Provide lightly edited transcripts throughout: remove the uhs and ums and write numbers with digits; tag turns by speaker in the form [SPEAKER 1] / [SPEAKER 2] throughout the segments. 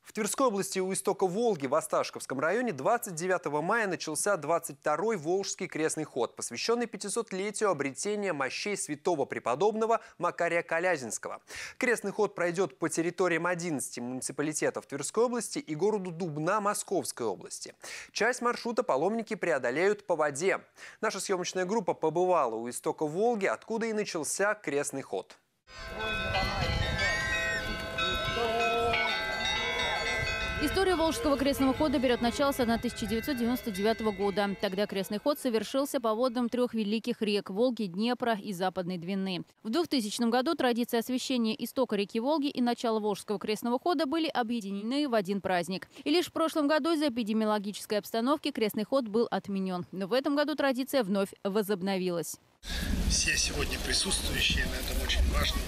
[SPEAKER 1] В Тверской области у истока Волги в Осташковском районе 29 мая начался 22-й Волжский крестный ход, посвященный 500-летию обретения мощей святого преподобного Макария Колязинского. Крестный ход пройдет по территориям 11 муниципалитетов Тверской области и городу Дубна Московской области. Часть маршрута паломники преодолеют по воде. Наша съемочная группа побывала у истока Волги, откуда и начался крестный ход.
[SPEAKER 2] История Волжского крестного хода берет начало с 1999 года. Тогда крестный ход совершился по водам трех великих рек – Волги, Днепра и Западной Двины. В 2000 году традиция освящения истока реки Волги и начала Волжского крестного хода были объединены в один праздник. И лишь в прошлом году из-за эпидемиологической обстановки крестный ход был отменен. Но в этом году традиция вновь возобновилась.
[SPEAKER 3] Все сегодня присутствующие на этом очень важном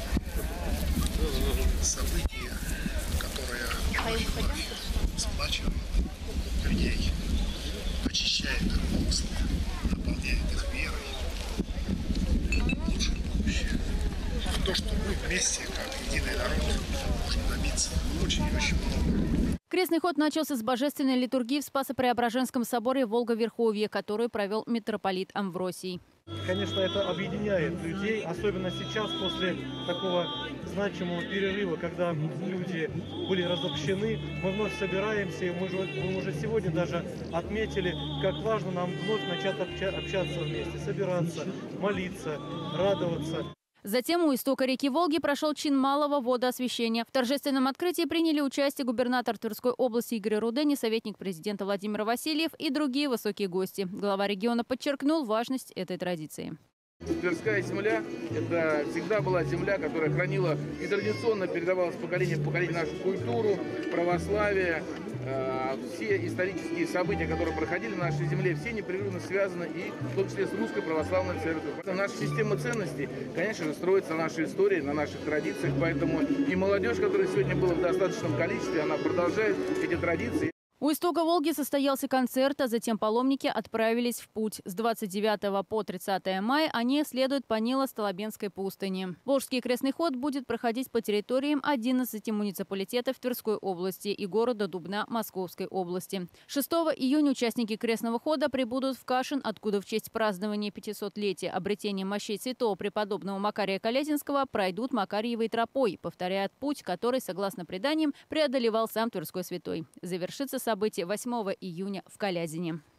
[SPEAKER 3] событии, которое сплачивает людей, очищает их помыслы, наполняет их верой в лучшее будущее. В то, что мы вместе, как единый народ, можем добиться очень и очень много.
[SPEAKER 2] Крестный ход начался с божественной литургии в Спасо-Преображенском соборе Волга-Верховье, которую провел митрополит Амвросий.
[SPEAKER 4] Конечно, это объединяет людей, особенно сейчас, после такого значимого перерыва, когда люди были разобщены. Мы вновь собираемся, и мы уже сегодня даже отметили, как важно нам вновь начать общаться вместе, собираться, молиться, радоваться.
[SPEAKER 2] Затем у истока реки Волги прошел чин малого водоосвящения. В торжественном открытии приняли участие губернатор Тверской области Игорь Рудени, советник президента Владимир Васильев и другие высокие гости. Глава региона подчеркнул важность этой традиции.
[SPEAKER 5] Тверская земля – это всегда была земля, которая хранила и традиционно передавалась поколение в поколение нашу культуру, православие. Все исторические события, которые проходили на нашей земле, все непрерывно связаны, и в том числе с Русской Православной Церковью. Наша система ценностей, конечно же, строится на нашей истории, на наших традициях, поэтому и молодежь, которая сегодня была в достаточном количестве, она продолжает эти традиции.
[SPEAKER 2] У истока Волги состоялся концерт, а затем паломники отправились в путь. С 29 по 30 мая они следуют по Нило-Столобенской пустыне. Волжский крестный ход будет проходить по территориям 11 муниципалитетов Тверской области и города Дубна Московской области. 6 июня участники крестного хода прибудут в Кашин, откуда в честь празднования 500-летия обретения мощей святого преподобного Макария Колязинского пройдут Макарьевой тропой, повторяя путь, который, согласно преданиям, преодолевал сам Тверской святой. Завершится событие 8 июня в Колязине.